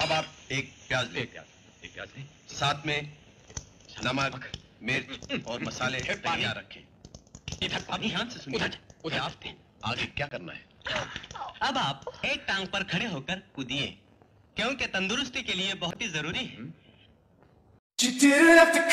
अब आप एक प्याज लें। एक प्याज लें। साथ में नमक, मिर्च और मसाले तैयार रखें। इधर अब ध्यान से सुनिए। उधर आपको आगे क्या करना है? अब आप एक टांग पर खड़े होकर कूदिए, क्योंकि तंदुरुस्ती के लिए बहुत ही जरूरी है।